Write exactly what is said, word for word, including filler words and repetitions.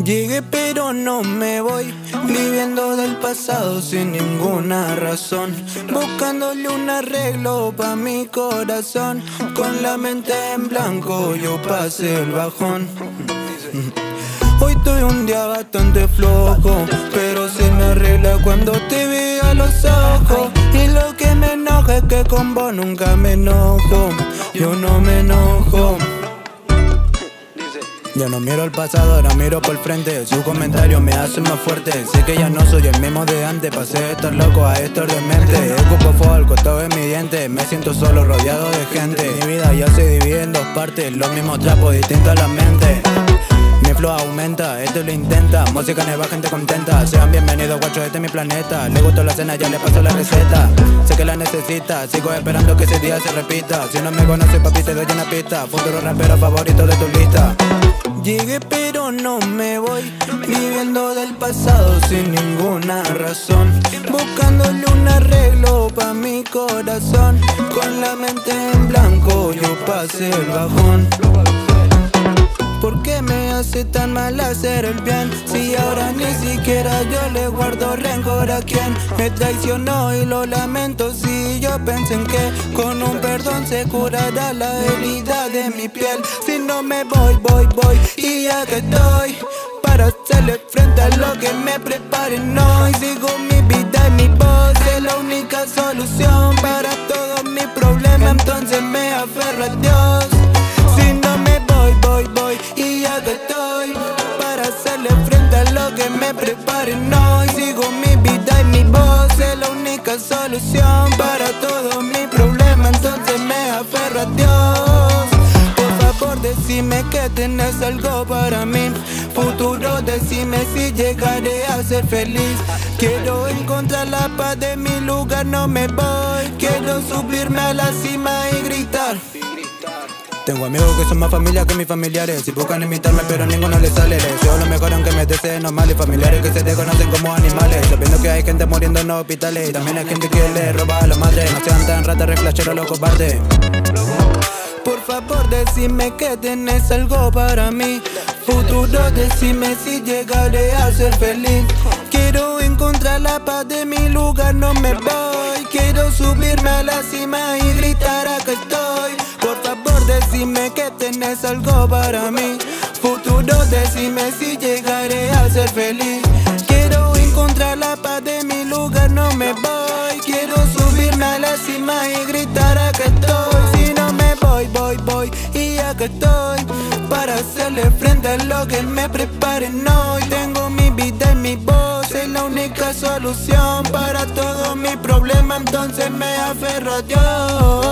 Llegué pero no me voy, viviendo del pasado sin ninguna razón, buscándole un arreglo pa' mi corazón. Con la mente en blanco yo pasé el bajón. Hoy tuve un día bastante flojo, pero se me arregla cuando te veo a los ojos. Y lo que me enoja es que con vos nunca me enojo, yo no me enojo. Yo no miro al pasado, ahora miro por el frente. Su comentario me hace más fuerte. Sé que ya no soy el mismo de antes. Pasé de estar loco a estar demente. Escupo fuego al costado de mi diente. Me siento solo rodeado de gente. Mi vida ya se divide en dos partes. Los mismos trapos, distintos a la mente. Mi flow aumenta, esto lo intenta. Música nueva, gente contenta. Sean bienvenidos, guachos, este es mi planeta. Le gustó la cena, ya le paso la receta. Sé que la necesita, sigo esperando que ese día se repita. Si no me conoces, papi, te doy una pista. Futuro rapero favorito de tu lista. Llegué pero no me voy, viviendo del pasado sin ninguna razón, buscándole un arreglo pa' mi corazón. Con la mente en blanco yo pasé el bajón. ¿Por qué me hace tan mal hacer el bien? Si ahora ni siquiera yo le guardo rencor a quien me traicionó y lo lamento. Si yo pensé en que con un perdón se curará la herida de mi piel. Si no me voy, voy, voy y ya que estoy para hacerle frente a lo que me preparen hoy. Sigo mi vida y mi voz es la única solución para todos mis problemas, entonces me aferro a Dios. Si no me voy, voy, voy y ya que estoy para hacerle frente a lo que me preparen hoy. Sigo mi vida y mi voz es la única solución para todos mis problemas, entonces me aferro a Dios. Por favor decime que tenés algo para mí. Futuro decime si llegaré a ser feliz. Quiero encontrar la paz de mi lugar, no me voy. Quiero subirme a la cima y gritar. Tengo amigos que son más familia que mis familiares. Si buscan imitarme pero ninguno les sale. Les deseo lo mejor aunque me deseen no mal. Y familiares que se desconocen como animales, sabiendo que hay gente muriendo en los hospitales. Y también hay gente que le roba a la madre. No sean tan ratas, reflasheros, los cobardes. Por favor decime que tenés algo para mí. Futuro decime si llegaré a ser feliz. Quiero encontrar la paz de mi lugar, no me voy. Quiero subirme a la cima y gritar a que estoy. Por favor decime que tenés algo para mí. Futuro decime si llegaré a ser feliz. Quiero encontrar la paz de mi lugar, no me voy. Quiero subirme a la cima y gritar a que estoy. Si no me voy, voy, voy y ya que estoy para hacerle frente a lo que me preparen hoy. Tengo mi vida y mi voz es la única solución para todos mis problemas, entonces me aferro a Dios.